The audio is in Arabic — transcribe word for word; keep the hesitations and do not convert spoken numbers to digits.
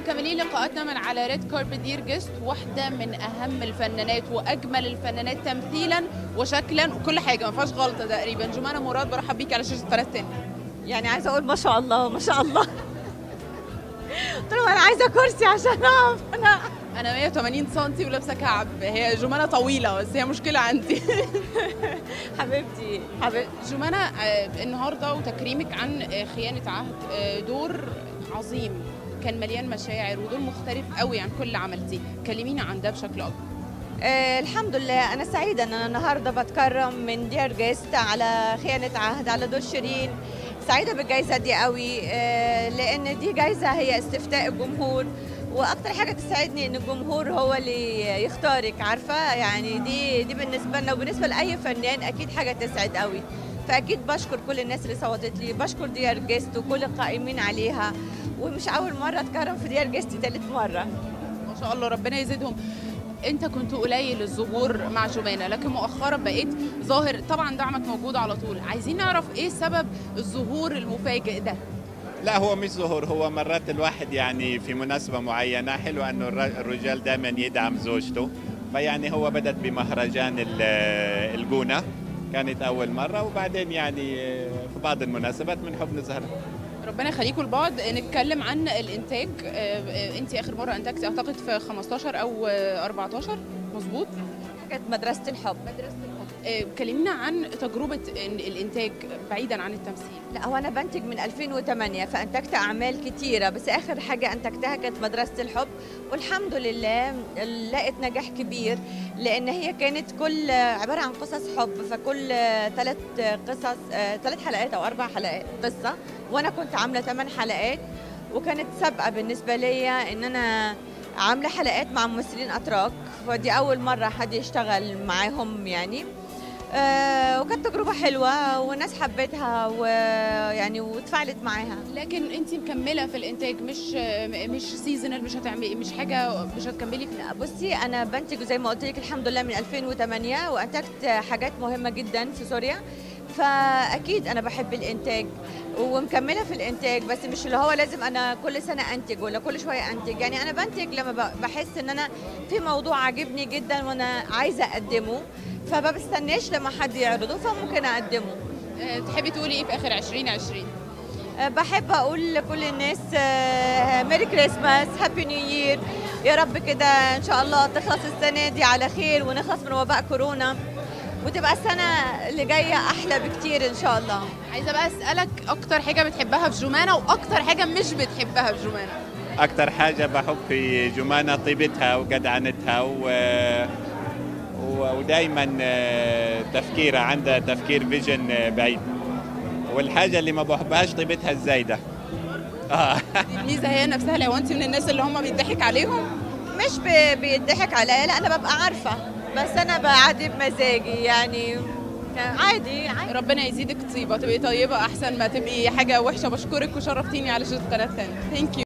مكملين لقاءاتنا من على ريد كاربت دير جيست، واحدة من أهم الفنانات وأجمل الفنانات تمثيلا وشكلا وكل حاجة، ما فيهاش غلطة تقريبا. جمانة مراد، برحب بيكي على شاشة قناة تاني. يعني عايزة أقول ما شاء الله ما شاء الله. قلت لهم أنا عايزة كرسي عشان أقف. أنا أنا مية وتمانين سنتي ولابسة كعب، هي جمانة طويلة بس هي مشكلة عندي. حبيبتي حبيبتي جمانة، آه، النهاردة وتكريمك عن آه، خيانة عهد، آه، دور عظيم كان مليان مشاعر ودور مختلف قوي عن كل اللي عملتيه، كلمينا عن ده بشكل أكبر. آه الحمد لله، أنا سعيدة إن أنا النهاردة بتكرم من دير جيست على خيانة عهد على دور شيرين. سعيدة بالجائزة دي قوي، آه لأن دي جائزة هي استفتاء الجمهور، واكتر حاجه تسعدني ان الجمهور هو اللي يختارك، عارفه يعني دي دي بالنسبه لنا وبالنسبه لاي فنان اكيد حاجه تسعد قوي. فاكيد بشكر كل الناس اللي صوتت لي، بشكر ديار جيست وكل القائمين عليها، ومش اول مره اتكرم في ديار جيست، ثالث مره ما شاء الله ربنا يزيدهم. انت كنت قليل الظهور مع جمانة لكن مؤخرا بقيت ظاهر، طبعا دعمك موجود على طول، عايزين نعرف ايه سبب الظهور المفاجئ ده؟ لا هو مش ظهور، هو مرات الواحد يعني في مناسبة معينة حلو أنه الرجال دائما يدعم زوجته، فيعني هو بدأت بمهرجان الجونة كانت أول مرة، وبعدين يعني في بعض المناسبات بنحب نظهر. ربنا يخليكم لبعض. نتكلم عن الإنتاج، أنت آخر مرة أنتجتي أعتقد في خمستاشر أو أربعتاشر، مظبوط؟ كانت مدرسة الحب. مدرسة الحب. كلمينا عن تجربة الإنتاج بعيدا عن التمثيل. لا هو أنا بنتج من ألفين وثمانية، فأنتجت أعمال كتيرة، بس آخر حاجة أنتجتها كانت مدرسة الحب، والحمد لله لقت نجاح كبير، لأن هي كانت كل عبارة عن قصص حب، فكل ثلاث قصص ثلاث حلقات أو أربع حلقات قصة، وأنا كنت عاملة ثمان حلقات، وكانت سابقة بالنسبة ليا إن أنا عاملة حلقات مع ممثلين أتراك، ودي أول مرة حد يشتغل معاهم يعني. آه وكانت تجربة حلوة والناس حبتها ويعني وتفاعلت معاها. لكن انت مكملة في الانتاج، مش مش سيزونال، مش هتعملي مش حاجة مش هتكملي في؟ لا بصي انا بنتج زي ما قلت لك الحمد لله من ألفين وثمانية، وانتجت حاجات مهمة جدا في سوريا، فاكيد انا بحب الانتاج ومكمله في الانتاج، بس مش اللي هو لازم انا كل سنه انتج ولا كل شويه انتج، يعني انا بنتج لما بحس ان انا في موضوع عاجبني جدا وانا عايزه اقدمه، فما بستناش لما حد يعرضه فممكن اقدمه. أه تحبي تقولي ايه في اخر عشرين عشرين؟ أه بحب اقول لكل الناس أه ميري كريسماس، هابي نيو يير، يا رب كده ان شاء الله تخلص السنه دي على خير ونخلص من وباء كورونا وتبقى السنة اللي جاية أحلى بكتير إن شاء الله. عايزة بقى أسألك أكتر حاجة بتحبها في جمانة وأكتر حاجة مش بتحبها في جمانة. أكتر حاجة بحب في جمانة طيبتها وجدعنتها و... و... ودايما تفكيرها، عندها تفكير فيجن بعيد، والحاجة اللي ما بحبهاش طيبتها الزايدة. آه. الميزة هي نفسها، لو أنت من الناس اللي هم بيضحك عليهم؟ مش بيضحك عليا، لا أنا ببقى عارفة، بس انا بعدي بمزاجي يعني عادي, عادي. ربنا يزيدك طيبه، تبقي طيبه احسن ما تبقي حاجه وحشه. بشكرك وشرفتيني على شاشه قناه تاني. ثانك يو.